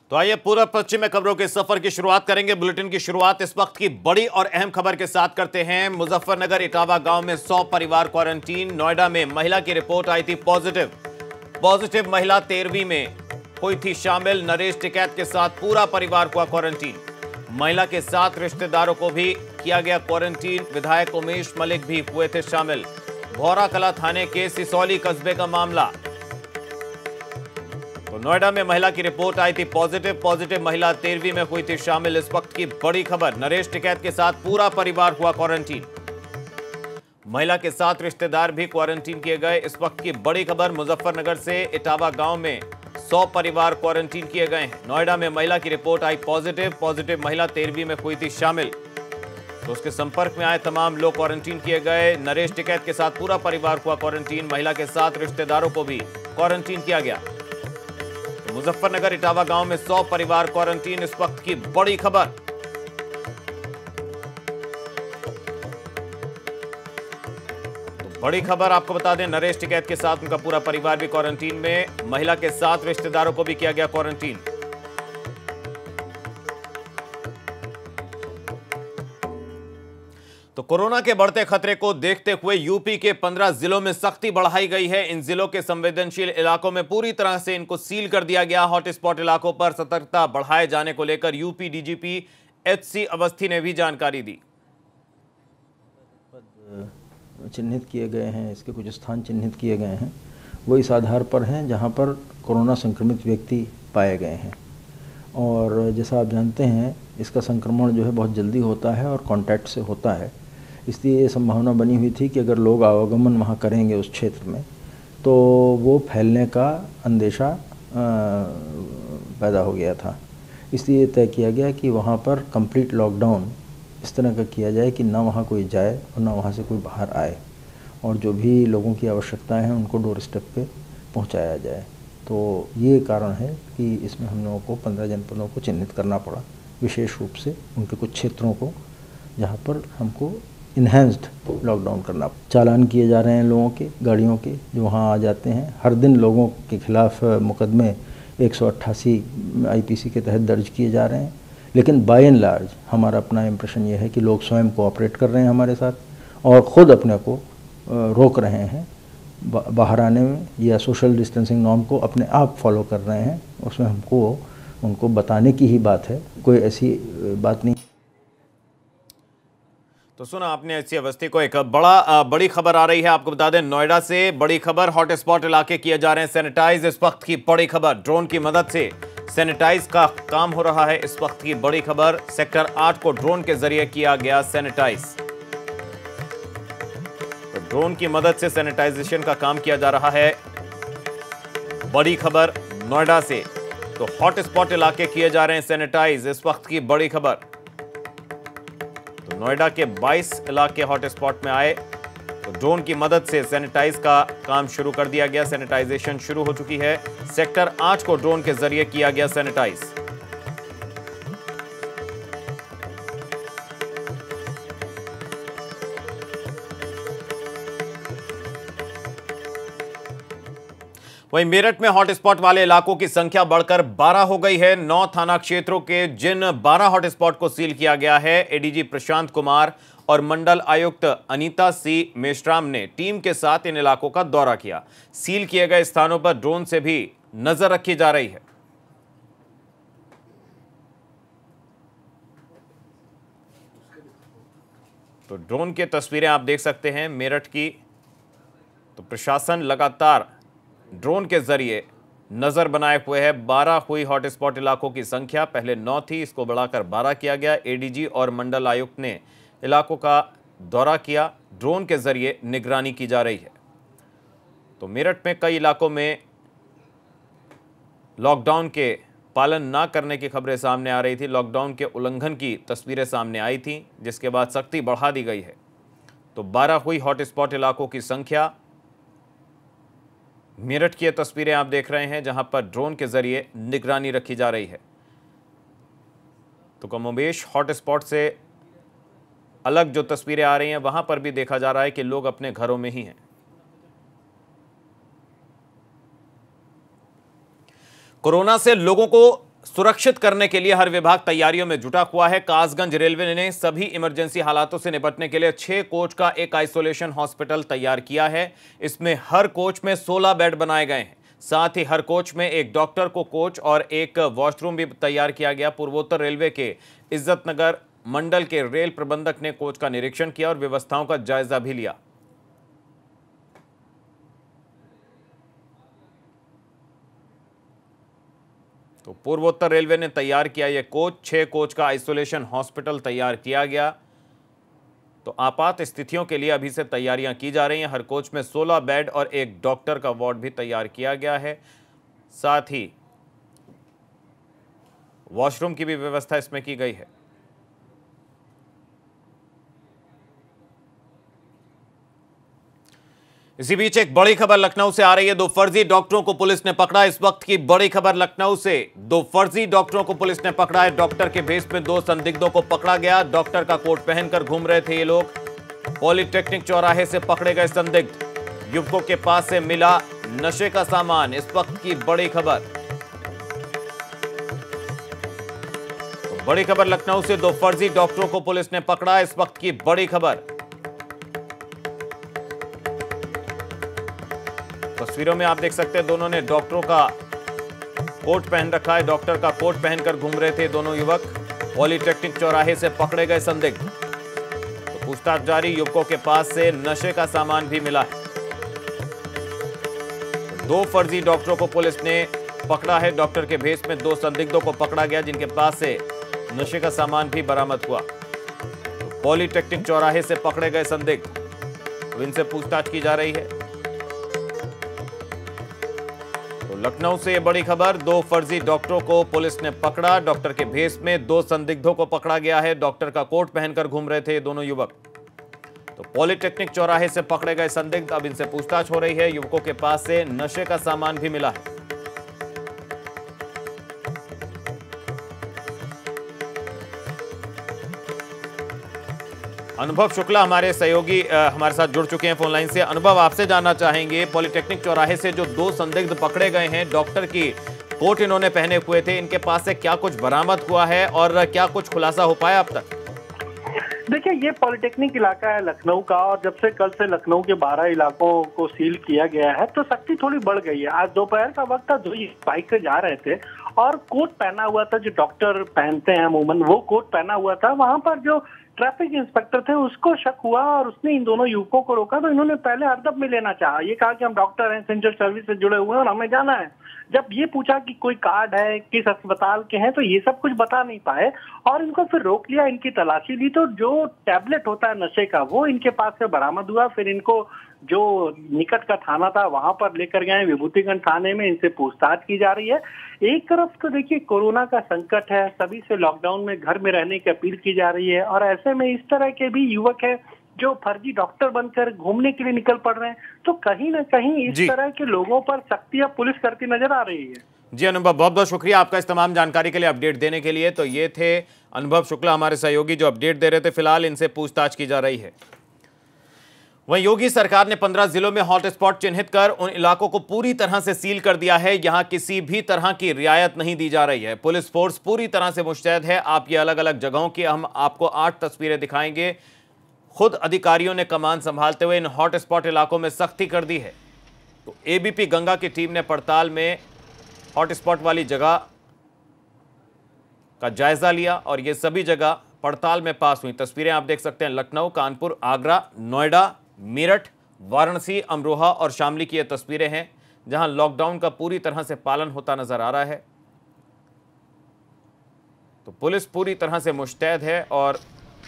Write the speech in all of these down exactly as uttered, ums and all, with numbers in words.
तो आइए पूर्व पश्चिम में खबरों के सफर की शुरुआत करेंगे। बुलेटिन की शुरुआत इस वक्त की बड़ी और अहम खबर के साथ करते हैं। मुजफ्फरनगर इटावा गांव में सौ परिवार क्वारंटीन। नोएडा में महिला की रिपोर्ट आई थी पॉजिटिव। पॉजिटिव महिला तेरहवीं में हुई थी शामिल। नरेश टिकैत के साथ पूरा परिवार हुआ क्वारंटीन। महिला के साथ रिश्तेदारों को भी किया गया क्वारंटीन। विधायक उमेश मलिक भी हुए थे शामिल। भौरा कला थाने के सिसौली कस्बे का मामला। तो नोएडा में महिला की रिपोर्ट आई थी पॉजिटिव। पॉजिटिव महिला तेरहवीं में हुई थी शामिल। इस वक्त की बड़ी खबर, नरेश टिकैत के साथ पूरा परिवार हुआ क्वारंटीन। महिला के साथ रिश्तेदार भी क्वारंटीन किए गए। इस वक्त की बड़ी खबर, मुजफ्फरनगर से इटावा गांव में सौ परिवार क्वारंटीन किए गए हैं। नोएडा में महिला की रिपोर्ट आई पॉजिटिव। पॉजिटिव महिला तेरहवीं में हुई थी शामिल। तो उसके संपर्क में आए तमाम लोग क्वारंटीन किए गए। नरेश टिकैत के साथ पूरा परिवार हुआ क्वारंटीन। महिला के साथ रिश्तेदारों को भी क्वारंटीन किया गया। मुजफ्फरनगर इटावा गांव में सौ परिवार क्वारंटीन। इस वक्त की बड़ी खबर। तो बड़ी खबर आपको बता दें, नरेश टिकैत के साथ उनका पूरा परिवार भी क्वारंटीन में। महिला के साथ रिश्तेदारों को भी किया गया क्वारंटीन। तो कोरोना के बढ़ते खतरे को देखते हुए यूपी के पंद्रह जिलों में सख्ती बढ़ाई गई है। इन जिलों के संवेदनशील इलाकों में पूरी तरह से इनको सील कर दिया गया। हॉटस्पॉट इलाकों पर सतर्कता बढ़ाए जाने को लेकर UP DGP H C Awasthi ने भी जानकारी दी। चिन्हित किए गए हैं, इसके कुछ स्थान चिन्हित किए गए हैं, वो इस आधार पर हैं जहां पर कोरोना संक्रमित व्यक्ति पाए गए हैं। और जैसा आप जानते हैं, इसका संक्रमण जो है बहुत जल्दी होता है और कांटेक्ट से होता है। इसलिए ये संभावना बनी हुई थी कि अगर लोग आवागमन वहाँ करेंगे उस क्षेत्र में, तो वो फैलने का अंदेशा पैदा हो गया था। इसलिए तय किया गया कि वहाँ पर कंप्लीट लॉकडाउन इस तरह का किया जाए कि ना वहाँ कोई जाए और ना वहाँ से कोई बाहर आए, और जो भी लोगों की आवश्यकताएं हैं उनको डोर स्टेप पे पहुँचाया जाए। तो ये कारण है कि इसमें हम लोगों को पंद्रह जनपदों को चिन्हित करना पड़ा, विशेष रूप से उनके कुछ क्षेत्रों को जहाँ पर हमको इन्हेंस्ड लॉकडाउन करना। चालान किए जा रहे हैं लोगों के, गाड़ियों के, जो वहाँ आ जाते हैं। हर दिन लोगों के खिलाफ मुकदमे एक सौ अट्ठासी आईपीसी के तहत दर्ज किए जा रहे हैं। लेकिन बाय एंड लार्ज हमारा अपना इम्प्रेशन ये है कि लोग स्वयं कोऑपरेट कर रहे हैं हमारे साथ और ख़ुद अपने को रोक रहे हैं बाहर आने में, या सोशल डिस्टेंसिंग नॉर्म को अपने आप फॉलो कर रहे हैं। उसमें हमको उनको बताने की ही बात है, कोई ऐसी बात नहीं। तो सुना आपने एच सी अवस्थी को। एक बड़ा बड़ी खबर आ रही है, आपको बता दें नोएडा से बड़ी खबर। हॉटस्पॉट इलाके किए जा रहे हैं सैनिटाइज। इस वक्त की बड़ी खबर, ड्रोन की मदद से सैनिटाइज का काम हो रहा है। इस वक्त की बड़ी खबर, सेक्टर आठ को ड्रोन के जरिए किया गया सैनिटाइज। तो ड्रोन की मदद से सैनिटाइजेशन का काम किया जा रहा है। बड़ी खबर नोएडा से। तो हॉटस्पॉट इलाके किए जा रहे हैं सैनिटाइज। इस वक्त की बड़ी खबर। तो नोएडा के बाईस इलाके हॉटस्पॉट में आए, तो ड्रोन की मदद से सैनिटाइज का काम शुरू कर दिया गया। सैनिटाइजेशन शुरू हो चुकी है। सेक्टर आठ को ड्रोन के जरिए किया गया सैनिटाइज। वहीं मेरठ में हॉटस्पॉट वाले इलाकों की संख्या बढ़कर बारह हो गई है। नौ थाना क्षेत्रों के जिन बारह हॉटस्पॉट को सील किया गया है, एडीजी प्रशांत कुमार और मंडल आयुक्त अनीता सी मेश्राम ने टीम के साथ इन इलाकों का दौरा किया। सील किए गए स्थानों पर ड्रोन से भी नजर रखी जा रही है। तो ड्रोन की तस्वीरें आप देख सकते हैं मेरठ की। तो प्रशासन लगातार ड्रोन के जरिए नजर बनाए हुए है। बारह हुई हॉटस्पॉट इलाकों की संख्या, पहले नौ थी, इसको बढ़ाकर बारह किया गया। एडीजी और मंडल आयुक्त ने इलाकों का दौरा किया। ड्रोन के जरिए निगरानी की जा रही है। तो मेरठ में कई इलाकों में लॉकडाउन के पालन ना करने की खबरें सामने आ रही थी। लॉकडाउन के उल्लंघन की तस्वीरें सामने आई थी, जिसके बाद सख्ती बढ़ा दी गई है। तो बारह हुई हॉटस्पॉट इलाकों की संख्या। मेरठ की तस्वीरें आप देख रहे हैं, जहां पर ड्रोन के जरिए निगरानी रखी जा रही है। तो कमोबेश हॉटस्पॉट से अलग जो तस्वीरें आ रही हैं, वहां पर भी देखा जा रहा है कि लोग अपने घरों में ही हैं। कोरोना से लोगों को सुरक्षित करने के लिए हर विभाग तैयारियों में जुटा हुआ है। कासगंज रेलवे ने सभी इमरजेंसी हालातों से निपटने के लिए छह कोच का एक आइसोलेशन हॉस्पिटल तैयार किया है। इसमें हर कोच में सोलह बेड बनाए गए हैं। साथ ही हर कोच में एक डॉक्टर को कोच और एक वॉशरूम भी तैयार किया गया। पूर्वोत्तर रेलवे के इज्जतनगर मंडल के रेल प्रबंधक ने कोच का निरीक्षण किया और व्यवस्थाओं का जायजा भी लिया। तो पूर्वोत्तर रेलवे ने तैयार किया यह कोच। छह कोच का आइसोलेशन हॉस्पिटल तैयार किया गया। तो आपात स्थितियों के लिए अभी से तैयारियां की जा रही हैं। हर कोच में सोलह बेड और एक डॉक्टर का वार्ड भी तैयार किया गया है। साथ ही वॉशरूम की भी व्यवस्था इसमें की गई है। इसी बीच एक बड़ी खबर लखनऊ से आ रही है। दो फर्जी डॉक्टरों को पुलिस ने पकड़ा। इस वक्त की बड़ी खबर लखनऊ से, दो फर्जी डॉक्टरों को पुलिस ने पकड़ा है। डॉक्टर के भेष में दो संदिग्धों को पकड़ा गया। डॉक्टर का कोट पहनकर घूम रहे थे ये लोग। पॉलिटेक्निक चौराहे से पकड़े गए संदिग्ध युवकों के पास से मिला नशे का सामान। इस वक्त की बड़ी खबर, तो बड़ी खबर लखनऊ से, दो फर्जी डॉक्टरों को पुलिस ने पकड़ा। इस वक्त की बड़ी खबर, तस्वीरों में आप देख सकते हैं दोनों ने डॉक्टरों का कोट पहन रखा है। डॉक्टर का कोट पहनकर घूम रहे थे दोनों युवक। पॉलिटेक्निक चौराहे से पकड़े गए संदिग्ध। तो पूछताछ जारी। युवकों के पास से नशे का सामान भी मिला है। दो फर्जी डॉक्टरों को पुलिस ने पकड़ा है। डॉक्टर के भेष में दो संदिग्धों को पकड़ा गया जिनके पास से नशे का सामान भी बरामद हुआ। तो पॉलिटेक्निक चौराहे से पकड़े गए संदिग्ध, तो इनसे पूछताछ की जा रही है। लखनऊ से यह बड़ी खबर, दो फर्जी डॉक्टरों को पुलिस ने पकड़ा। डॉक्टर के भेष में दो संदिग्धों को पकड़ा गया है। डॉक्टर का कोट पहनकर घूम रहे थे दोनों युवक। तो पॉलिटेक्निक चौराहे से पकड़े गए संदिग्ध, अब इनसे पूछताछ हो रही है। युवकों के पास से नशे का सामान भी मिला है। अनुभव शुक्ला हमारे सहयोगी हमारे साथ जुड़ चुके हैं फोन लाइन से। अनुभव, आपसे जानना चाहेंगे, पॉलिटेक्निक चौराहे से जो दो संदिग्ध पकड़े गए हैं, डॉक्टर की कोट इन्होंने पहने हुए थे, इनके पास से क्या कुछ बरामद हुआ है और क्या कुछ खुलासा हो पाया अब तक? देखिए, ये पॉलिटेक्निक इलाका है लखनऊ का, और जब से कल से लखनऊ के बारह इलाकों को सील किया गया है तो सख्ती थोड़ी बढ़ गई है। आज दोपहर का वक्त था, दो बाइक से जा रहे थे और कोट पहना हुआ था, जो डॉक्टर पहनते हैं अमूमन, वो कोट पहना हुआ था। वहां पर जो ट्रैफिक इंस्पेक्टर थे उसको शक हुआ और उसने इन दोनों युवकों को रोका। तो इन्होंने पहले हरदम में लेना चाहा। ये कहा कि हम डॉक्टर हैं, एसेंशियल सर्विस से जुड़े हुए हैं और हमें जाना है। जब ये पूछा कि कोई कार्ड है, किस अस्पताल के हैं, तो ये सब कुछ बता नहीं पाए और इनको फिर रोक लिया। इनकी तलाशी ली तो जो टैबलेट होता है नशे का, वो इनके पास से बरामद हुआ। फिर इनको जो निकट का थाना था वहां पर लेकर गए, विभूतिगंज थाने में। इनसे पूछताछ की जा रही है। एक तरफ तो देखिए कोरोना का संकट है, सभी से लॉकडाउन में घर में रहने की अपील की जा रही है, और ऐसे में इस तरह के भी युवक है जो फर्जी डॉक्टर बनकर घूमने के लिए निकल पड़ रहे हैं। तो कहीं ना कहीं इस तरह के लोगों पर सख्तियां पुलिस करती नजर आ रही है। जी अनुभव, बहुत बहुत शुक्रिया आपका इस तमाम जानकारी के लिए, अपडेट देने के लिए। तो ये थे अनुभव शुक्ला हमारे सहयोगी जो अपडेट दे रहे थे। फिलहाल इनसे पूछताछ की जा रही है। वहीं योगी सरकार ने पंद्रह जिलों में हॉटस्पॉट चिन्हित कर उन इलाकों को पूरी तरह से सील कर दिया है। यहां किसी भी तरह की रियायत नहीं दी जा रही है। पुलिस फोर्स पूरी तरह से मुस्तैद है। आप ये अलग अलग जगहों की हम आपको आठ तस्वीरें दिखाएंगे। खुद अधिकारियों ने कमान संभालते हुए इन हॉटस्पॉट इलाकों में सख्ती कर दी है। तो एबीपी गंगा की टीम ने पड़ताल में हॉटस्पॉट वाली जगह का जायजा लिया और ये सभी जगह पड़ताल में पास हुई। तस्वीरें आप देख सकते हैं, लखनऊ, कानपुर, आगरा, नोएडा, मेरठ, वाराणसी, अमरोहा और शामली की ये तस्वीरें हैं जहां लॉकडाउन का पूरी तरह से पालन होता नजर आ रहा है। तो पुलिस पूरी तरह से मुस्तैद है और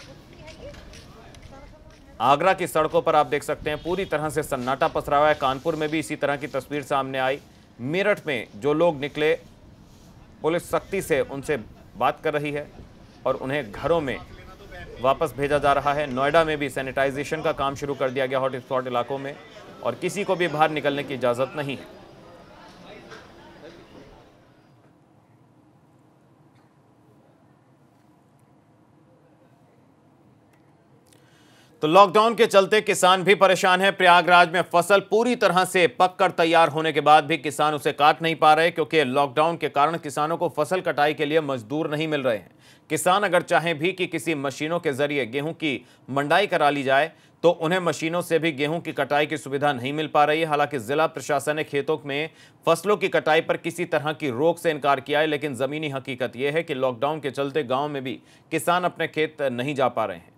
आगरा की सड़कों पर आप देख सकते हैं पूरी तरह से सन्नाटा पसरा हुआ है। कानपुर में भी इसी तरह की तस्वीर सामने आई। मेरठ में जो लोग निकले, पुलिस सख्ती से उनसे बात कर रही है और उन्हें घरों में वापस भेजा जा रहा है। नोएडा में भी सैनिटाइजेशन का काम शुरू कर दिया गया हॉटस्पॉट इलाकों में और किसी को भी बाहर निकलने की इजाज़त नहीं है। तो लॉकडाउन के चलते किसान भी परेशान है। प्रयागराज में फसल पूरी तरह से पककर तैयार होने के बाद भी किसान उसे काट नहीं पा रहे, क्योंकि लॉकडाउन के कारण किसानों को फसल कटाई के लिए मजदूर नहीं मिल रहे हैं। किसान अगर चाहें भी कि किसी मशीनों के जरिए गेहूं की मंडाई करा ली जाए तो उन्हें मशीनों से भी गेहूं की कटाई की सुविधा नहीं मिल पा रही है। हालांकि जिला प्रशासन ने खेतों में फसलों की कटाई पर किसी तरह की रोक से इनकार किया है, लेकिन जमीनी हकीकत यह है कि लॉकडाउन के चलते गांव में भी किसान अपने खेत नहीं जा पा रहे हैं।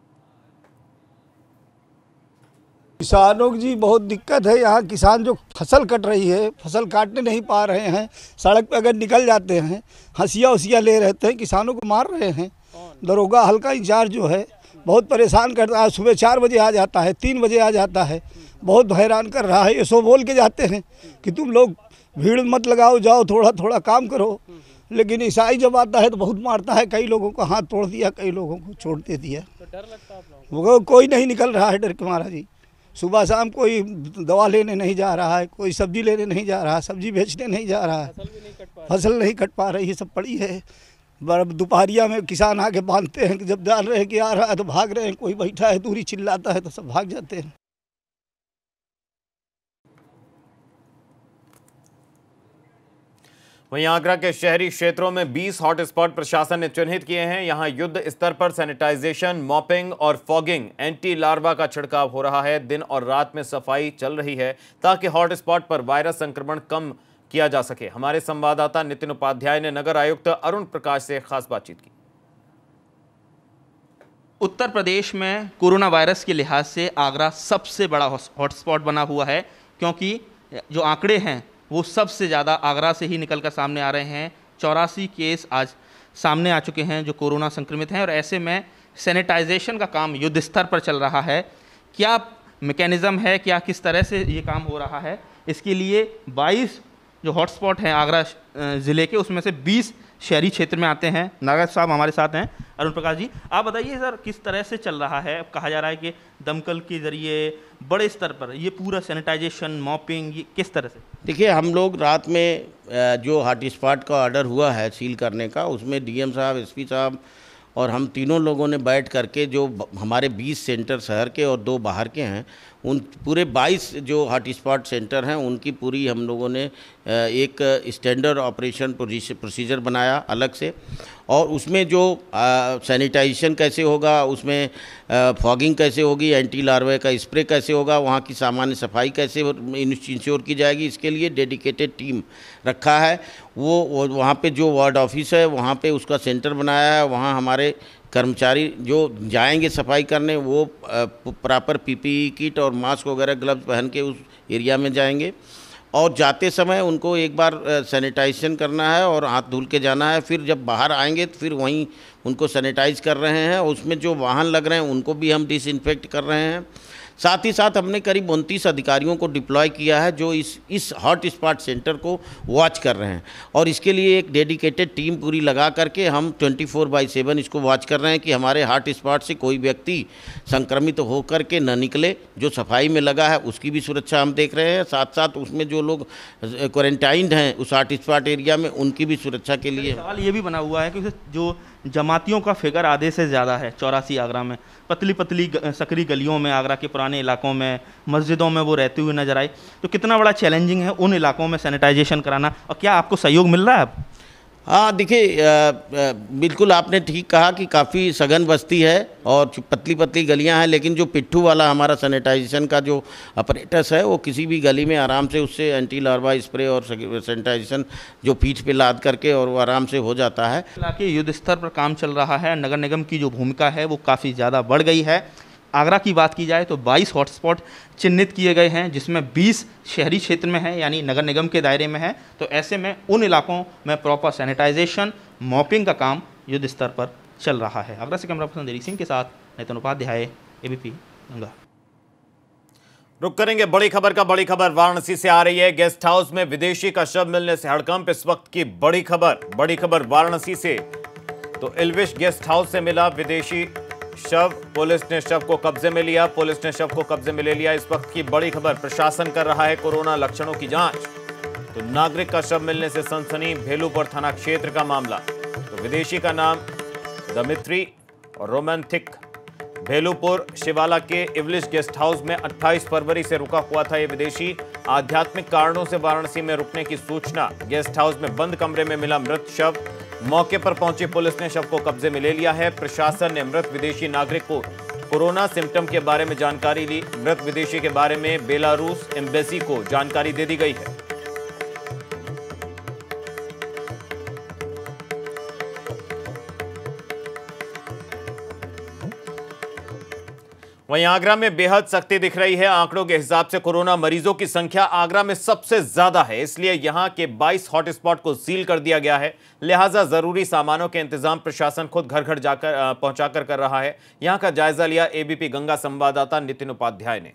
किसानों की जी बहुत दिक्कत है। यहाँ किसान जो फसल कट रही है, फसल काटने नहीं पा रहे हैं। सड़क पे अगर निकल जाते हैं हंसिया उसिया ले रहते हैं, किसानों को मार रहे हैं। दरोगा हल्का इंचार्ज जो है बहुत परेशान करता है। सुबह चार बजे आ जाता है, तीन बजे आ जाता है, बहुत हैरान कर रहा है। ये सो बोल के जाते हैं कि तुम लोग भीड़ मत लगाओ, जाओ थोड़ा थोड़ा काम करो, लेकिन ईसाई जब आता है तो बहुत मारता है। कई लोगों को हाथ तोड़ दिया, कई लोगों को छोड़ दे दिया। तो डर लगता है आप लोगों को? कोई नहीं निकल रहा है डर के महाराज जी। सुबह शाम कोई दवा लेने नहीं जा रहा है, कोई सब्जी लेने नहीं जा रहा है, सब्जी बेचने नहीं जा रहा है, फसल नहीं कट पा रही है, सब पड़ी है। दोपहरिया में किसान आके बांधते हैं कि जब जान रहे हैं कि आ रहा है तो भाग रहे हैं। कोई बैठा है दूरी चिल्लाता है तो सब भाग जाते हैं। वहीं आगरा के शहरी क्षेत्रों में बीस हॉटस्पॉट प्रशासन ने चिन्हित किए हैं। यहां युद्ध स्तर पर सैनिटाइजेशन, मॉपिंग और फॉगिंग, एंटी लार्वा का छिड़काव हो रहा है। दिन और रात में सफाई चल रही है ताकि हॉटस्पॉट पर वायरस संक्रमण कम किया जा सके। हमारे संवाददाता नितिन उपाध्याय ने नगर आयुक्त अरुण प्रकाश से खास बातचीत की। उत्तर प्रदेश में कोरोना वायरस के लिहाज से आगरा सबसे बड़ा हॉटस्पॉट बना हुआ है, क्योंकि जो आंकड़े हैं वो सबसे ज़्यादा आगरा से ही निकलकर सामने आ रहे हैं। चौरासी केस आज सामने आ चुके हैं जो कोरोना संक्रमित हैं, और ऐसे में सैनिटाइजेशन का काम युद्ध स्तर पर चल रहा है। क्या मैकेनिज़्म है, क्या किस तरह से ये काम हो रहा है, इसके लिए बाईस जो हॉटस्पॉट हैं आगरा ज़िले के, उसमें से बीस शहरी क्षेत्र में आते हैं। नागर साहब हमारे साथ हैं, अरुण प्रकाश जी, आप बताइए सर किस तरह से चल रहा है? कहा जा रहा है कि दमकल के ज़रिए बड़े स्तर पर ये पूरा सैनिटाइजेशन, मॉपिंग, ये किस तरह से? देखिए, हम लोग रात में जो हॉट स्पॉट का ऑर्डर हुआ है सील करने का, उसमें डीएम साहब, एसपी साहब और हम तीनों लोगों ने बैठ करके जो हमारे बीस सेंटर शहर के और दो बाहर के हैं, उन पूरे बाईस जो हॉट स्पॉट सेंटर हैं उनकी पूरी हम लोगों ने एक स्टैंडर्ड ऑपरेशन प्रोसीजर बनाया अलग से, और उसमें जो सैनिटाइजेशन कैसे होगा, उसमें फॉगिंग कैसे होगी, एंटी लार्वा का स्प्रे कैसे होगा, वहाँ की सामान्य सफाई कैसे इंश्योर की जाएगी, इसके लिए डेडिकेटेड टीम रखा है। वो वहाँ पे जो वार्ड ऑफिस है वहाँ पे उसका सेंटर बनाया है। वहाँ हमारे कर्मचारी जो जाएंगे सफाई करने वो प्रॉपर पीपीई किट और मास्क वगैरह ग्लव्स पहन के उस एरिया में जाएंगे, और जाते समय उनको एक बार सैनिटाइजेशन करना है और हाथ धुल के जाना है। फिर जब बाहर आएंगे तो फिर वहीं उनको सैनिटाइज कर रहे हैं। उसमें जो वाहन लग रहे हैं उनको भी हम डिसइंफेक्ट कर रहे हैं। साथ ही साथ हमने करीब उनतीस अधिकारियों को डिप्लॉय किया है जो इस इस हॉट स्पॉट सेंटर को वॉच कर रहे हैं, और इसके लिए एक डेडिकेटेड टीम पूरी लगा करके हम चौबीस बाई सेवन इसको वॉच कर रहे हैं कि हमारे हॉट स्पॉट से कोई व्यक्ति संक्रमित होकर के न निकले। जो सफाई में लगा है उसकी भी सुरक्षा हम देख रहे हैं, साथ साथ उसमें जो लोग क्वारंटाइंड हैं उस हॉट स्पॉट एरिया में उनकी भी सुरक्षा के लिए। सवाल ये भी बना हुआ है कि जो जमातियों का फिगर आधे से ज़्यादा है चौरासी आगरा में, पतली पतली सकरी गलियों में, आगरा के पुराने इलाकों में, मस्जिदों में वो रहते हुए नजर आए, तो कितना बड़ा चैलेंजिंग है उन इलाकों में सैनिटाइजेशन कराना, और क्या आपको सहयोग मिल रहा है? हाँ, देखिए, बिल्कुल आपने ठीक कहा कि काफ़ी सघन बस्ती है और पतली पतली गलियां हैं, लेकिन जो पिट्ठू वाला हमारा सैनिटाइजेशन का जो अपरेटस है वो किसी भी गली में आराम से उससे एंटी लार्वा स्प्रे और सैनिटाइजेशन जो पीठ पे लाद करके और वो आराम से हो जाता है। हालांकि युद्ध स्तर पर काम चल रहा है, नगर निगम की जो भूमिका है वो काफ़ी ज़्यादा बढ़ गई है। आगरा की बात की जाए तो बाईस हॉटस्पॉट चिन्हित किए गए हैं, जिसमें बीस शहरी क्षेत्र में है, यानी नगर निगम के दायरे में है। तो ऐसे में उन इलाकों में प्रॉपर सैनिटाइजेशन, मॉपिंग का काम युद्ध स्तर पर चल रहा है। आगरा से कैमरा पर्सन देरी सिंह के साथ नितिन उपाध्याय, एबीपी गंगा। रुक करेंगे बड़ी खबर का। बड़ी खबर वाराणसी से आ रही है। गेस्ट हाउस में विदेशी का शव मिलने से हड़कंप, इस वक्त की बड़ी खबर। बड़ी खबर वाराणसी से, तो इल्विश गेस्ट हाउस से मिला विदेशी शव। पुलिस ने शव को कब्जे में लिया पुलिस ने शव को कब्जे में ले लिया। इस वक्त की बड़ी खबर, प्रशासन कर रहा है कोरोना लक्षणों की जांच। तो नागरिक का शव मिलने से सनसनी, भेलूपुर थाना क्षेत्र का मामला। तो विदेशी का नाम दमित्री और रोमांथिक भेलूपुर शिवाला के इवलिश गेस्ट हाउस में अट्ठाईस फरवरी से रुका हुआ था ये विदेशी। आध्यात्मिक कारणों से वाराणसी में रुकने की सूचना। गेस्ट हाउस में बंद कमरे में मिला मृत शव। मौके पर पहुंची पुलिस ने शव को कब्जे में ले लिया है। प्रशासन ने मृत विदेशी नागरिक को कोरोना सिम्टम के बारे में जानकारी ली। मृत विदेशी के बारे में बेलारूस एम्बेसी को जानकारी दे दी गई है। वहीं आगरा में बेहद सख्ती दिख रही है। आंकड़ों के हिसाब से कोरोना मरीजों की संख्या आगरा में सबसे ज्यादा है, इसलिए यहां के बाईस हॉटस्पॉट को सील कर दिया गया है। लिहाजा जरूरी सामानों के इंतजाम प्रशासन खुद घर घर जाकर पहुंचाकर कर रहा है। यहां का जायजा लिया एबीपी गंगा संवाददाता नितिन उपाध्याय ने।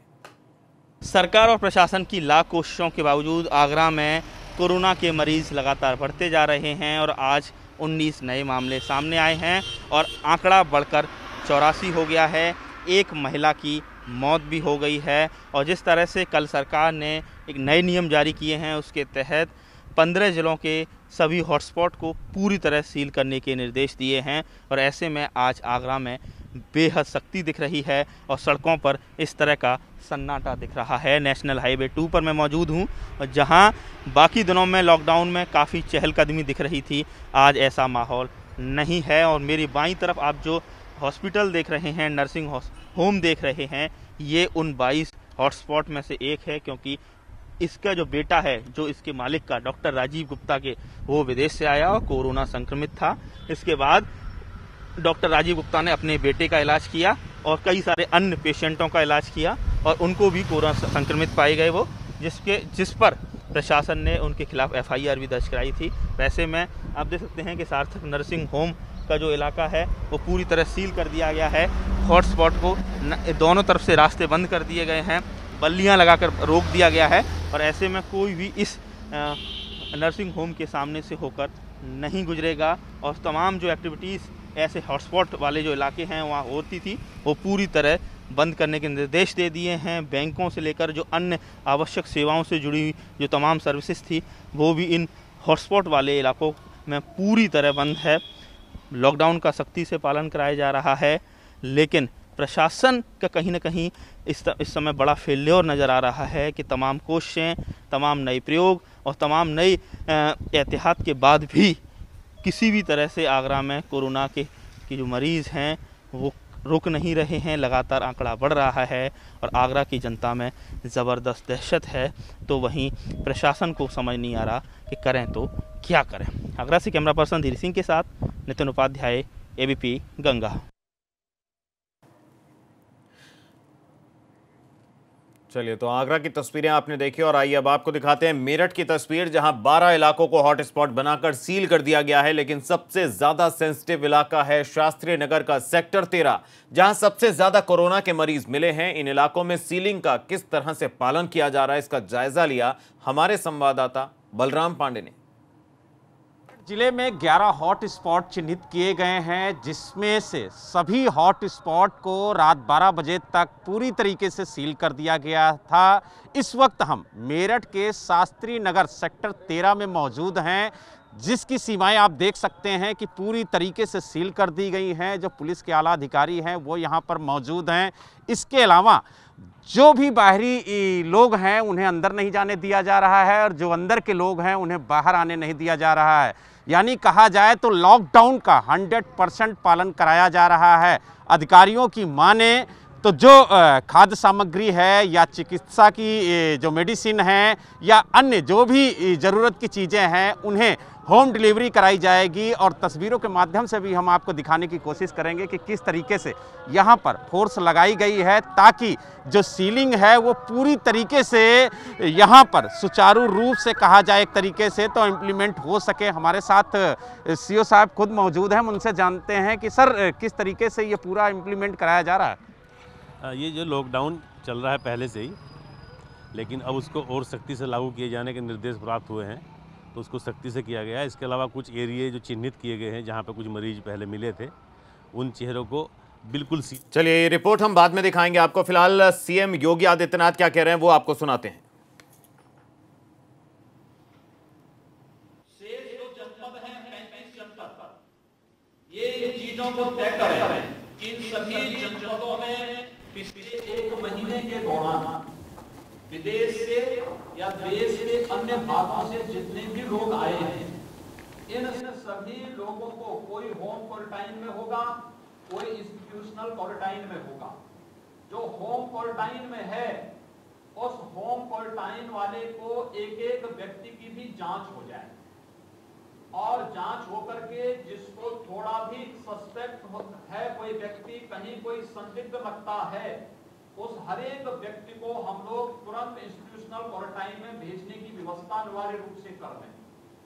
सरकार और प्रशासन की लाख कोशिशों के बावजूद आगरा में कोरोना के मरीज लगातार बढ़ते जा रहे हैं और आज उन्नीस नए मामले सामने आए हैं और आंकड़ा बढ़कर चौरासी हो गया है। एक महिला की मौत भी हो गई है और जिस तरह से कल सरकार ने एक नए नियम जारी किए हैं उसके तहत पंद्रह जिलों के सभी हॉटस्पॉट को पूरी तरह सील करने के निर्देश दिए हैं और ऐसे में आज आगरा में बेहद सख्ती दिख रही है और सड़कों पर इस तरह का सन्नाटा दिख रहा है। नेशनल हाईवे टू पर मैं मौजूद हूं और जहां बाकी दिनों में लॉकडाउन में काफ़ी चहलकदमी दिख रही थी, आज ऐसा माहौल नहीं है। और मेरी बाईं तरफ आप जो हॉस्पिटल देख रहे हैं, नर्सिंग होम देख रहे हैं, ये उन बाईस हॉटस्पॉट में से एक है, क्योंकि इसका जो बेटा है, जो इसके मालिक का डॉक्टर राजीव गुप्ता के, वो विदेश से आया और कोरोना संक्रमित था। इसके बाद डॉक्टर राजीव गुप्ता ने अपने बेटे का इलाज किया और कई सारे अन्य पेशेंटों का इलाज किया और उनको भी कोरोना संक्रमित पाए गए वो, जिसके जिस पर प्रशासन ने उनके खिलाफ एफ आई आर भी दर्ज कराई थी। वैसे में आप देख सकते हैं कि सार्थक नर्सिंग होम का जो इलाका है वो पूरी तरह सील कर दिया गया है। हॉटस्पॉट को दोनों तरफ से रास्ते बंद कर दिए गए हैं, बल्लियां लगाकर रोक दिया गया है और ऐसे में कोई भी इस नर्सिंग होम के सामने से होकर नहीं गुजरेगा और तमाम जो एक्टिविटीज़ ऐसे हॉटस्पॉट वाले जो इलाके हैं वहाँ होती थी वो पूरी तरह बंद करने के निर्देश दे दिए हैं। बैंकों से लेकर जो अन्य आवश्यक सेवाओं से जुड़ी हुई जो तमाम सर्विसेज थी वो भी इन हॉटस्पॉट वाले इलाकों में पूरी तरह बंद है। लॉकडाउन का सख्ती से पालन कराया जा रहा है, लेकिन प्रशासन का कहीं ना कहीं इस इस समय बड़ा फेल्योर नज़र आ रहा है कि तमाम कोशिशें, तमाम नए प्रयोग और तमाम नई एहतियात के बाद भी किसी भी तरह से आगरा में कोरोना के के जो मरीज़ हैं वो रुक नहीं रहे हैं। लगातार आंकड़ा बढ़ रहा है और आगरा की जनता में ज़बरदस्त दहशत है। तो वहीं प्रशासन को समझ नहीं आ रहा कि करें तो क्या करें। आगरा से कैमरा पर्सन धीर सिंह के साथ नितिन उपाध्याय, एबीपी गंगा। चलिए, तो आगरा की तस्वीरें आपने देखी और आइए अब आपको दिखाते हैं मेरठ की तस्वीर, जहां बारह इलाकों को हॉटस्पॉट बनाकर सील कर दिया गया है। लेकिन सबसे ज्यादा सेंसिटिव इलाका है शास्त्री नगर का सेक्टर तेरह, जहां सबसे ज्यादा कोरोना के मरीज मिले हैं। इन इलाकों में सीलिंग का किस तरह से पालन किया जा रहा है, इसका जायजा लिया हमारे संवाददाता बलराम पांडे ने। जिले में ग्यारह हॉट स्पॉट चिन्हित किए गए हैं, जिसमें से सभी हॉट स्पॉट को रात बारह बजे तक पूरी तरीके से सील कर दिया गया था। इस वक्त हम मेरठ के शास्त्री नगर सेक्टर तेरह में मौजूद हैं, जिसकी सीमाएं आप देख सकते हैं कि पूरी तरीके से सील कर दी गई हैं। जो पुलिस के आला अधिकारी हैं वो यहाँ पर मौजूद हैं। इसके अलावा जो भी बाहरी लोग हैं उन्हें अंदर नहीं जाने दिया जा रहा है और जो अंदर के लोग हैं उन्हें बाहर आने नहीं दिया जा रहा है। यानी कहा जाए तो लॉकडाउन का सौ परसेंट पालन कराया जा रहा है। अधिकारियों की माने तो जो खाद्य सामग्री है या चिकित्सा की जो मेडिसिन है या अन्य जो भी ज़रूरत की चीज़ें हैं उन्हें होम डिलीवरी कराई जाएगी और तस्वीरों के माध्यम से भी हम आपको दिखाने की कोशिश करेंगे कि किस तरीके से यहाँ पर फोर्स लगाई गई है ताकि जो सीलिंग है वो पूरी तरीके से यहाँ पर सुचारू रूप से कहा जाए एक तरीके से तो इम्प्लीमेंट हो सके। हमारे साथ सीओ साहब खुद मौजूद हैं, हम उनसे जानते हैं कि सर किस तरीके से ये पूरा इम्प्लीमेंट कराया जा रहा है। ये जो लॉकडाउन चल रहा है पहले से ही, लेकिन अब उसको और सख्ती से लागू किए जाने के निर्देश प्राप्त हुए हैं तो उसको सख्ती से किया गया है। इसके अलावा कुछ एरिए जो चिन्हित किए गए हैं जहां पे कुछ मरीज पहले मिले थे उन चेहरों को बिल्कुल सी चलिए ये रिपोर्ट हम बाद में दिखाएंगे आपको। फिलहाल सीएम योगी आदित्यनाथ क्या कह रहे हैं वो आपको सुनाते हैं। शेष जो जनपद हैं पैंतीस जनपद, ये चीजों को तय करें। इन सभी जनपदों में पिछले एक महीने के दौरान विदेश से या देश के अन्य भागों से जितने भी लोग आए हैं, इन सभी लोगों को कोई होम क्वारंटाइन में होगा, कोई इंस्टीट्यूशनल क्वारंटाइन में होगा। जो होम क्वारंटाइन में है, उस होम क्वारंटाइन वाले को एक एक व्यक्ति की भी जांच हो जाए और जांच होकर के जिसको थोड़ा भी सस्पेक्ट है, कोई व्यक्ति कहीं कोई संदिग्ध लगता है, उस हर एक व्यक्ति को हम लोग तुरंत इंस्टीट्यूशनल क्वारंटाइन में भेजने की व्यवस्था अनिवार्य रूप से कर दें।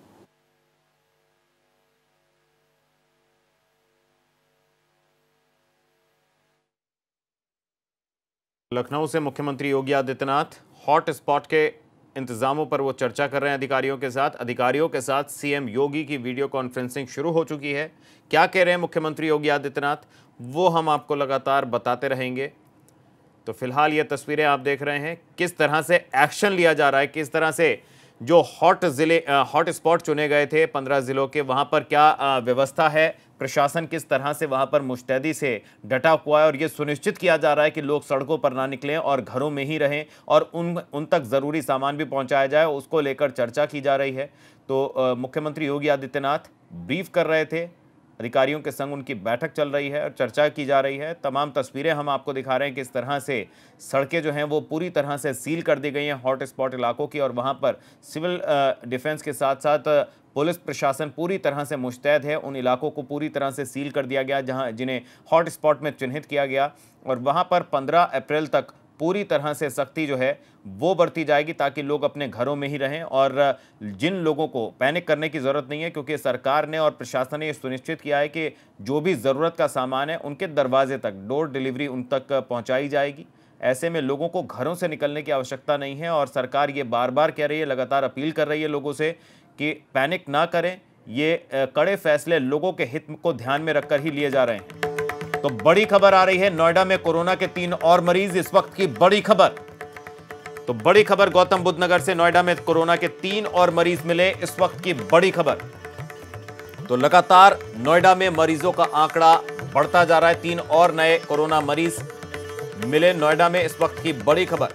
लखनऊ से मुख्यमंत्री योगी आदित्यनाथ हॉट स्पॉट के इंतजामों पर वो चर्चा कर रहे हैं अधिकारियों के साथ। अधिकारियों के साथ सीएम योगी की वीडियो कॉन्फ्रेंसिंग शुरू हो चुकी है। क्या कह रहे हैं मुख्यमंत्री योगी आदित्यनाथ, वो हम आपको लगातार बताते रहेंगे। तो फिलहाल ये तस्वीरें आप देख रहे हैं, किस तरह से एक्शन लिया जा रहा है, किस तरह से जो हॉट जिले हॉट स्पॉट चुने गए थे पंद्रह जिलों के, वहाँ पर क्या व्यवस्था है, प्रशासन किस तरह से वहाँ पर मुस्तैदी से डटा हुआ है और ये सुनिश्चित किया जा रहा है कि लोग सड़कों पर ना निकलें और घरों में ही रहें और उन उन तक ज़रूरी सामान भी पहुँचाया जाए, उसको लेकर चर्चा की जा रही है। तो मुख्यमंत्री योगी आदित्यनाथ ब्रीफ कर रहे थे, अधिकारियों के संग उनकी बैठक चल रही है और चर्चा की जा रही है। तमाम तस्वीरें हम आपको दिखा रहे हैं किस तरह से सड़कें जो हैं वो पूरी तरह से सील कर दी गई हैं हॉट स्पॉट इलाकों की, और वहाँ पर सिविल डिफेंस के साथ साथ पुलिस प्रशासन पूरी तरह से मुस्तैद है। उन इलाकों को पूरी तरह से सील कर दिया गया जहां जिन्हें हॉट स्पॉट में चिन्हित किया गया, और वहाँ पर पंद्रह अप्रैल तक पूरी तरह से सख्ती जो है वो बरती जाएगी ताकि लोग अपने घरों में ही रहें। और जिन लोगों को पैनिक करने की ज़रूरत नहीं है, क्योंकि सरकार ने और प्रशासन ने ये सुनिश्चित किया है कि जो भी ज़रूरत का सामान है उनके दरवाजे तक डोर डिलीवरी उन तक पहुंचाई जाएगी। ऐसे में लोगों को घरों से निकलने की आवश्यकता नहीं है और सरकार ये बार बार कह रही है, लगातार अपील कर रही है लोगों से कि पैनिक ना करें। ये कड़े फैसले लोगों के हित को ध्यान में रखकर ही लिए जा रहे हैं। तो बड़ी खबर आ रही है, नोएडा में कोरोना के तीन और मरीज, इस वक्त की बड़ी खबर। तो बड़ी खबर गौतम बुद्ध नगर से नोएडा में कोरोना के तीन और मरीज मिले, इस वक्त की बड़ी खबर। तो लगातार नोएडा में मरीजों का आंकड़ा बढ़ता जा रहा है, तीन और नए कोरोना मरीज मिले नोएडा में, इस वक्त की बड़ी खबर।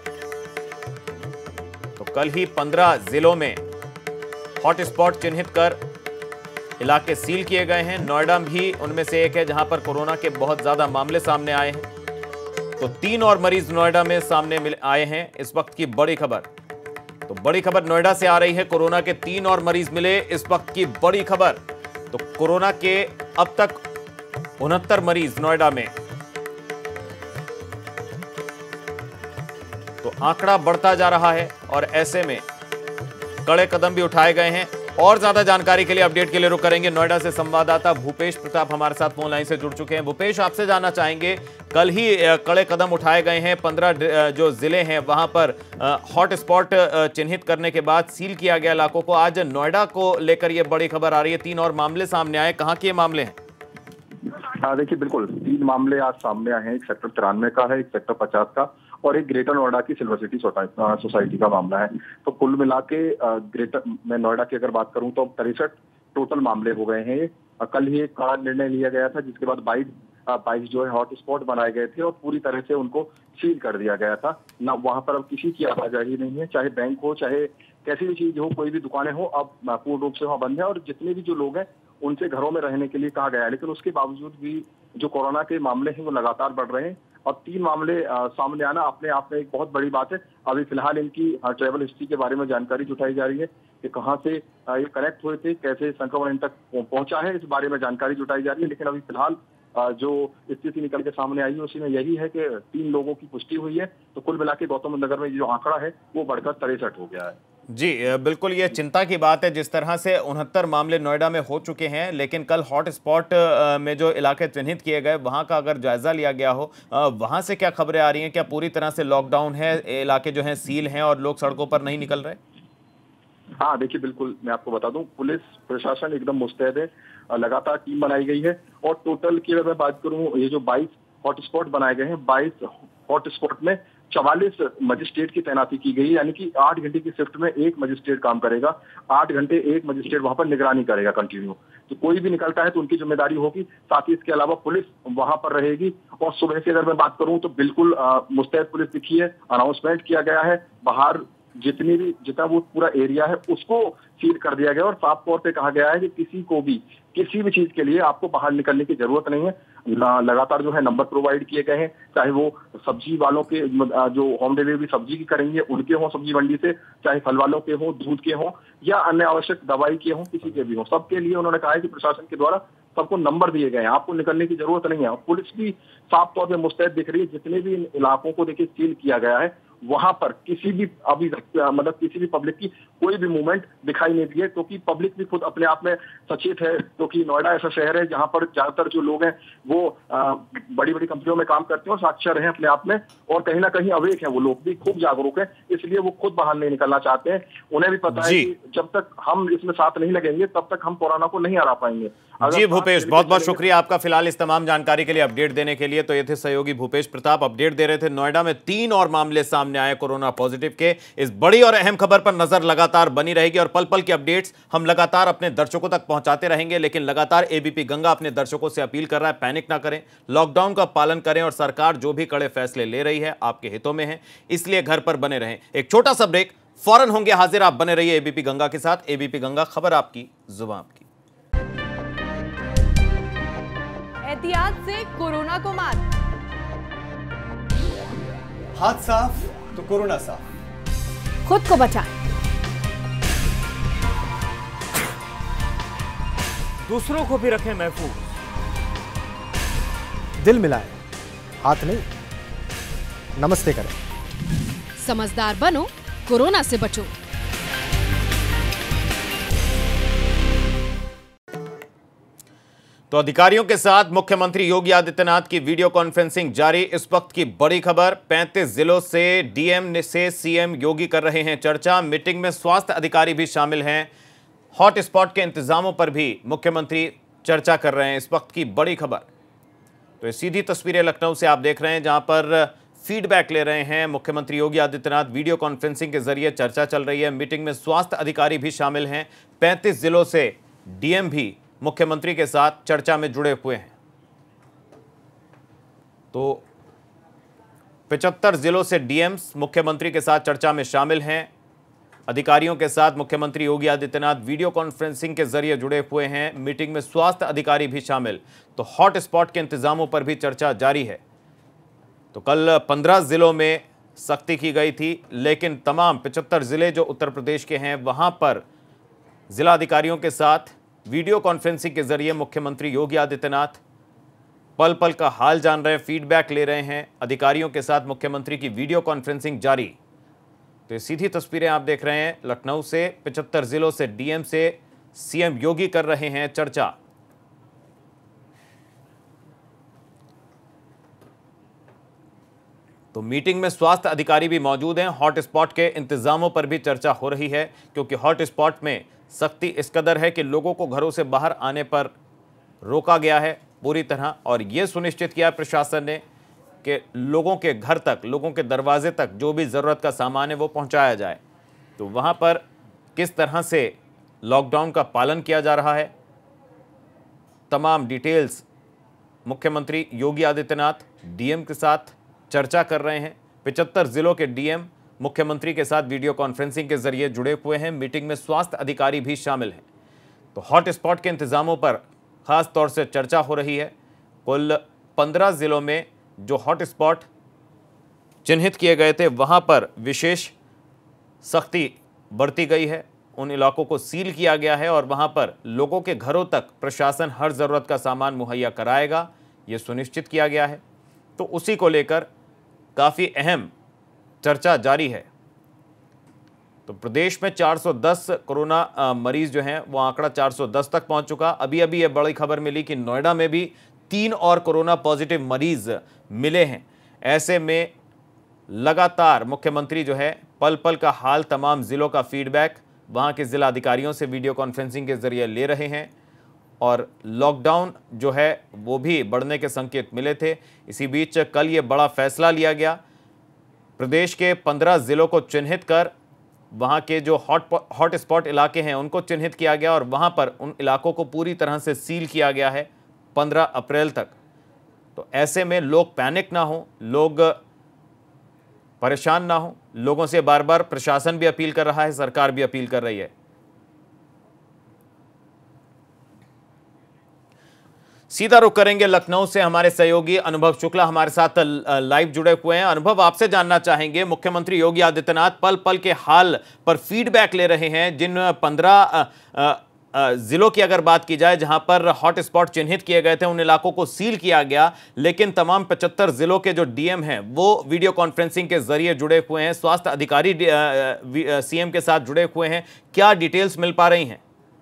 तो कल ही पंद्रह जिलों में हॉट स्पॉट चिन्हित कर इलाके सील किए गए हैं। नोएडा भी उनमें से एक है जहां पर कोरोना के बहुत ज्यादा मामले सामने आए हैं। तो तीन और मरीज नोएडा में सामने मिले आए हैं, इस वक्त की बड़ी खबर। तो बड़ी खबर नोएडा से आ रही है, कोरोना के तीन और मरीज मिले, इस वक्त की बड़ी खबर। तो कोरोना के अब तक उनहत्तर मरीज नोएडा में। तो आंकड़ा बढ़ता जा रहा है और ऐसे में कड़े कदम भी उठाए गए हैं। और ज्यादा जानकारी के लिए, अपडेट के लिए रुक करेंगे नोएडा से संवाददाता भूपेश प्रताप हमारे साथ फोन लाइन से जुड़ चुके हैं। भूपेश, आपसे जानना चाहेंगे, कल ही कड़े कदम उठाए गए हैं, पंद्रह जो जिले हैं वहां पर हॉट स्पॉट चिन्हित करने के बाद सील किया गया इलाकों को। आज नोएडा को लेकर यह बड़ी खबर आ रही है, तीन और मामले सामने आए, कहाँ के मामले हैं? हाँ देखिए, बिल्कुल तीन मामले आज सामने आए हैं। एक सेक्टर तिरानवे का है, एक सेक्टर पचास का और एक ग्रेटर नोएडा की सिल्वर सिटी सोसाइटी का मामला है। तो कुल मिला के ग्रेटर मैं नोएडा की अगर बात करूं तो तिरसठ टोटल मामले हो गए हैं। कल ही एक कड़ा निर्णय लिया गया था जिसके बाद बाईस बाईस जो है हॉट स्पॉट बनाए गए थे और पूरी तरह से उनको सील कर दिया गया था। ना वहां पर अब किसी की आवाजाही नहीं है, चाहे बैंक हो चाहे कैसी भी चीज हो, कोई भी दुकानें हो, अब पूर्ण रूप से वहां बंद है और जितने भी जो लोग हैं उनसे घरों में रहने के लिए कहा गया है। लेकिन उसके बावजूद भी जो कोरोना के मामले हैं वो लगातार बढ़ रहे हैं और तीन मामले आ, सामने आना अपने आप में एक बहुत बड़ी बात है। अभी फिलहाल इनकी ट्रैवल हिस्ट्री के बारे में जानकारी जुटाई जा रही है कि कहाँ से आ, ये कनेक्ट हुए थे, कैसे संक्रमण इन तक पहुंचा है, इस बारे में जानकारी जुटाई जा रही है। लेकिन अभी फिलहाल आ, जो स्थिति निकल के सामने आई है उसी में यही है कि तीन लोगों की पुष्टि हुई है। तो कुल मिला के गौतम बुद्ध नगर में जो आंकड़ा है वो बढ़कर तिरसठ हो गया है। जी बिल्कुल, ये चिंता की बात है जिस तरह से उनहत्तर मामले नोएडा में हो चुके हैं। लेकिन कल हॉट स्पॉट में जो इलाके चिन्हित किए गए वहां का अगर जायजा लिया गया हो, वहां से क्या खबरें आ रही हैं? क्या पूरी तरह से लॉकडाउन है, इलाके जो हैं सील हैं और लोग सड़कों पर नहीं निकल रहे? हाँ देखिए, बिल्कुल मैं आपको बता दूं, पुलिस प्रशासन एकदम मुस्तैद है, लगातार टीम बनाई गई है और टोटल की अगर मैं बात करूं, ये जो बाईस हॉटस्पॉट बनाए गए हैं, बाईस हॉटस्पॉट में चवालीस मजिस्ट्रेट की तैनाती की गई, यानी कि आठ घंटे की शिफ्ट में एक मजिस्ट्रेट काम करेगा, आठ घंटे एक मजिस्ट्रेट वहां पर निगरानी करेगा कंटिन्यू। तो कोई भी निकलता है तो उनकी जिम्मेदारी होगी, साथ ही इसके अलावा पुलिस वहां पर रहेगी। और सुबह से अगर मैं बात करूं तो बिल्कुल मुस्तैद पुलिस दिखी है, अनाउंसमेंट किया गया है, बाहर जितनी भी जितना वो पूरा एरिया है उसको सील कर दिया गया और साफ तौर पे कहा गया है कि किसी को भी किसी भी चीज के लिए आपको बाहर निकलने की जरूरत नहीं है। लगातार जो है नंबर प्रोवाइड किए गए हैं, चाहे वो सब्जी वालों के जो होम डिलीवरी सब्जी की करेंगे उनके हों सब्जी मंडी से, चाहे फल वालों के हों, दूध के हों या अन्य आवश्यक दवाई के हों, किसी के भी हों, सबके लिए उन्होंने कहा है कि प्रशासन के द्वारा सबको नंबर दिए गए हैं, आपको निकलने की जरूरत नहीं है। पुलिस भी साफ तौर पे मुस्तैद दिख रही है। जितने भी इलाकों को देखिए सील किया गया है वहां पर किसी भी अभी मतलब किसी भी पब्लिक की कोई भी मूवमेंट दिखाई नहीं दी है, क्योंकि पब्लिक भी खुद अपने आप में सचेत है, क्योंकि नोएडा ऐसा शहर है जहां पर ज्यादातर जो लोग हैं वो बड़ी बड़ी कंपनियों में काम करते हैं और साक्षर हैं अपने आप में, और कहीं ना कहीं अवेक है, वो लोग भी खूब जागरूक है, इसलिए वो खुद बाहर नहीं निकलना चाहते हैं। उन्हें भी पता है कि जब तक हम इसमें साथ नहीं लगेंगे तब तक हम कोरोना को नहीं हरा पाएंगे। जी भूपेश, बहुत बहुत शुक्रिया आपका फिलहाल इस तमाम जानकारी के लिए, अपडेट देने के लिए। तो ये थे सहयोगी भूपेश प्रताप, अपडेट दे रहे थे। नोएडा में तीन और मामले सामने आए कोरोना पॉजिटिव के। इस बड़ी और अहम खबर पर नजर लगातार बनी रहेगी और पल पल की अपडेट्स हम लगातार अपने दर्शकों तक पहुंचाते रहेंगे। लेकिन लगातार एबीपी गंगा अपने दर्शकों से अपील कर रहा है, पैनिक ना करें, लॉकडाउन का पालन करें और सरकार जो भी कड़े फैसले ले रही है आपके हितों में है, इसलिए घर पर बने रहें। एक छोटा सा ब्रेक, फौरन होंगे हाजिर, आप बने रहिए एबीपी गंगा के साथ। एबीपी गंगा, खबर आपकी, जुबान आपकी। एहतियात से कोरोना को मात। हाथ साफ तो कोरोना साफ। खुद को बचाएं, दूसरों को भी रखें महफूज। दिल मिलाएं, हाथ नहीं। नमस्ते करें। समझदार बनो, कोरोना से बचो। तो अधिकारियों के साथ मुख्यमंत्री योगी आदित्यनाथ की वीडियो कॉन्फ्रेंसिंग जारी। इस वक्त की बड़ी खबर, पैंतीस जिलों से डीएम से सीएम योगी कर रहे हैं चर्चा। मीटिंग में स्वास्थ्य अधिकारी भी शामिल हैं। हॉट स्पॉट के इंतजामों पर भी मुख्यमंत्री चर्चा कर रहे हैं। इस वक्त की बड़ी खबर। तो ये सीधी तस्वीरें लखनऊ से आप देख रहे हैं, जहां पर फीडबैक ले रहे हैं मुख्यमंत्री योगी आदित्यनाथ। वीडियो कॉन्फ्रेंसिंग के जरिए चर्चा चल रही है। मीटिंग में स्वास्थ्य अधिकारी भी शामिल हैं। पैंतीस जिलों से डीएम भी मुख्यमंत्री के साथ चर्चा में जुड़े हुए हैं। तो पचहत्तर जिलों से डीएम्स मुख्यमंत्री के साथ चर्चा में शामिल हैं। अधिकारियों के साथ मुख्यमंत्री योगी आदित्यनाथ वीडियो कॉन्फ्रेंसिंग के जरिए जुड़े हुए हैं। मीटिंग में स्वास्थ्य अधिकारी भी शामिल। तो हॉट स्पॉट के इंतजामों पर भी चर्चा जारी है। तो कल पंद्रह जिलों में सख्ती की गई थी, लेकिन तमाम पचहत्तर जिले जो उत्तर प्रदेश के हैं वहां पर जिला अधिकारियों के साथ वीडियो कॉन्फ्रेंसिंग के जरिए मुख्यमंत्री योगी आदित्यनाथ पल पल का हाल जान रहे हैं, फीडबैक ले रहे हैं। अधिकारियों के साथ मुख्यमंत्री की वीडियो कॉन्फ्रेंसिंग जारी। तो ये सीधी तस्वीरें आप देख रहे हैं लखनऊ से। पचहत्तर जिलों से डीएम से सीएम योगी कर रहे हैं चर्चा। तो मीटिंग में स्वास्थ्य अधिकारी भी मौजूद हैं। हॉट स्पॉट के इंतजामों पर भी चर्चा हो रही है, क्योंकि हॉट स्पॉट में सख्ती इस कदर है कि लोगों को घरों से बाहर आने पर रोका गया है पूरी तरह, और यह सुनिश्चित किया प्रशासन ने कि लोगों के घर तक, लोगों के दरवाजे तक जो भी ज़रूरत का सामान है वो पहुंचाया जाए। तो वहां पर किस तरह से लॉकडाउन का पालन किया जा रहा है, तमाम डिटेल्स मुख्यमंत्री योगी आदित्यनाथ डीएम के साथ चर्चा कर रहे हैं। पचहत्तर जिलों के डीएम मुख्यमंत्री के साथ वीडियो कॉन्फ्रेंसिंग के जरिए जुड़े हुए हैं। मीटिंग में स्वास्थ्य अधिकारी भी शामिल हैं। तो हॉट स्पॉट के इंतजामों पर खास तौर से चर्चा हो रही है। कुल पंद्रह जिलों में जो हॉट स्पॉट चिन्हित किए गए थे वहां पर विशेष सख्ती बरती गई है। उन इलाकों को सील किया गया है और वहां पर लोगों के घरों तक प्रशासन हर ज़रूरत का सामान मुहैया कराएगा, ये सुनिश्चित किया गया है। तो उसी को लेकर काफ़ी अहम चर्चा जारी है। तो प्रदेश में चार सौ दस कोरोना मरीज जो हैं वो आंकड़ा चार सौ दस तक पहुंच चुका। अभी अभी ये बड़ी खबर मिली कि नोएडा में भी तीन और कोरोना पॉजिटिव मरीज मिले हैं। ऐसे में लगातार मुख्यमंत्री जो है पल पल का हाल, तमाम ज़िलों का फीडबैक वहां के ज़िला अधिकारियों से वीडियो कॉन्फ्रेंसिंग के ज़रिए ले रहे हैं। और लॉकडाउन जो है वो भी बढ़ने के संकेत मिले थे। इसी बीच कल ये बड़ा फैसला लिया गया प्रदेश के पंद्रह जिलों को चिन्हित कर वहां के जो हॉट हॉट स्पॉट इलाके हैं उनको चिन्हित किया गया और वहां पर उन इलाकों को पूरी तरह से सील किया गया है पंद्रह अप्रैल तक। तो ऐसे में लोग पैनिक ना हो, लोग परेशान ना हो। लोगों से बार बार प्रशासन भी अपील कर रहा है, सरकार भी अपील कर रही है। सीधा रुख करेंगे लखनऊ से। हमारे सहयोगी अनुभव शुक्ला हमारे साथ लाइव जुड़े हुए हैं। अनुभव, आपसे जानना चाहेंगे, मुख्यमंत्री योगी आदित्यनाथ पल पल के हाल पर फीडबैक ले रहे हैं। जिन पंद्रह जिलों की अगर बात की जाए जहां पर हॉट स्पॉट चिन्हित किए गए थे, उन इलाकों को सील किया गया, लेकिन तमाम पचहत्तर जिलों के जो डीएम हैं वो वीडियो कॉन्फ्रेंसिंग के जरिए जुड़े हुए हैं, स्वास्थ्य अधिकारी सीएम के साथ जुड़े हुए हैं। क्या डिटेल्स मिल पा रही हैं?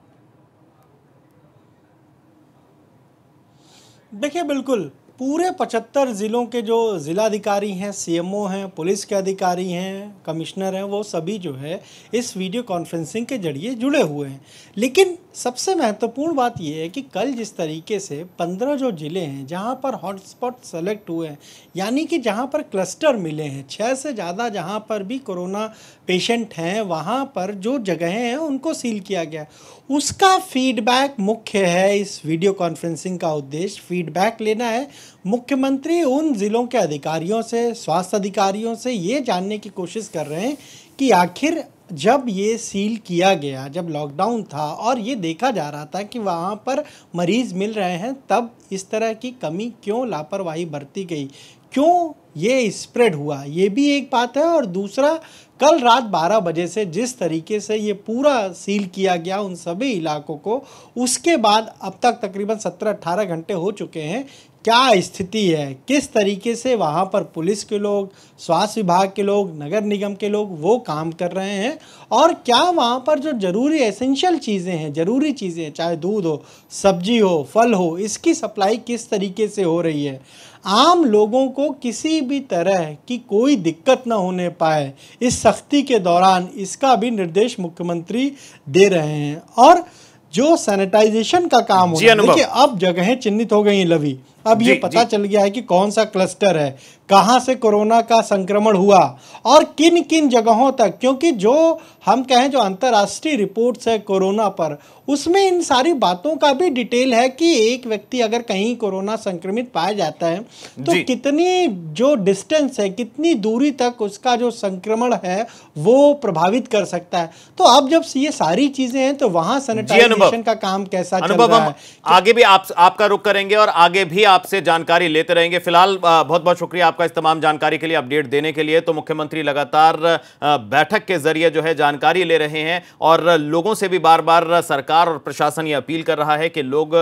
देखिए, बिल्कुल पूरे पचहत्तर ज़िलों के जो ज़िलाधिकारी हैं, सीएमओ हैं, पुलिस के अधिकारी हैं, कमिश्नर हैं, वो सभी जो है इस वीडियो कॉन्फ्रेंसिंग के जरिए जुड़े हुए हैं। लेकिन सबसे महत्वपूर्ण बात यह है कि कल जिस तरीके से पंद्रह जो ज़िले हैं जहां पर हॉटस्पॉट सेलेक्ट हुए हैं, यानी कि जहां पर क्लस्टर मिले हैं, छः से ज़्यादा जहां पर भी कोरोना पेशेंट हैं, वहां पर जो जगहें हैं उनको सील किया गया। उसका फीडबैक मुख्य है इस वीडियो कॉन्फ्रेंसिंग का उद्देश्य। फीडबैक लेना है। मुख्यमंत्री उन ज़िलों के अधिकारियों से, स्वास्थ्य अधिकारियों से ये जानने की कोशिश कर रहे हैं कि आखिर जब ये सील किया गया, जब लॉकडाउन था और ये देखा जा रहा था कि वहाँ पर मरीज़ मिल रहे हैं, तब इस तरह की कमी क्यों, लापरवाही बरती गई, क्यों ये स्प्रेड हुआ, ये भी एक बात है। और दूसरा, कल रात बारह बजे से जिस तरीके से ये पूरा सील किया गया उन सभी इलाकों को, उसके बाद अब तक तकरीबन सत्रह अट्ठारह घंटे हो चुके हैं, क्या स्थिति है, किस तरीके से वहाँ पर पुलिस के लोग, स्वास्थ्य विभाग के लोग, नगर निगम के लोग वो काम कर रहे हैं, और क्या वहाँ पर जो ज़रूरी एसेंशियल चीज़ें हैं, ज़रूरी चीज़ें, चाहे दूध हो, सब्जी हो, फल हो, इसकी सप्लाई किस तरीके से हो रही है। आम लोगों को किसी भी तरह की कोई दिक्कत ना होने पाए इस सख्ती के दौरान, इसका भी निर्देश मुख्यमंत्री दे रहे हैं। और जो सैनिटाइजेशन का काम हो रहा है, देखिए अब जगहें चिन्हित हो गई हैं लवी, अब ये पता चल गया है कि कौन सा क्लस्टर है, कहाँ से कोरोना का संक्रमण हुआ और किन किन जगहों तक, क्योंकि जो हम कहें जो अंतर्राष्ट्रीय रिपोर्ट्स है कोरोना पर, उसमें इन सारी बातों का भी डिटेल है कि एक व्यक्ति अगर कहीं कोरोना संक्रमित पाया जाता है तो कितनी जो डिस्टेंस है, कितनी दूरी तक उसका जो संक्रमण है वो प्रभावित कर सकता है। तो अब जब ये सारी चीजें हैं तो वहाँ सैनिटाइजेशन का काम कैसा चल रहा है, आगे भी आप आपका रुख करेंगे और आगे भी आपसे जानकारी लेते रहेंगे। फिलहाल बहुत बहुत शुक्रिया आपका इस तमाम जानकारी के लिए, अपडेट देने के लिए। तो मुख्यमंत्री लगातार बैठक के जरिए जो है जानकारी ले रहे हैं और लोगों से भी बार बार सरकार और प्रशासन ये अपील कर रहा है कि लोग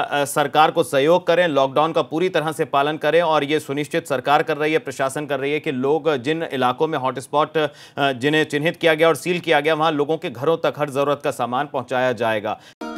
सरकार को सहयोग करें, लॉकडाउन का पूरी तरह से पालन करें। और ये सुनिश्चित सरकार कर रही है, प्रशासन कर रही है कि लोग जिन इलाकों में हॉटस्पॉट जिन्हें चिन्हित किया गया और सील किया गया, वहां लोगों के घरों तक हर जरूरत का सामान पहुंचाया जाएगा।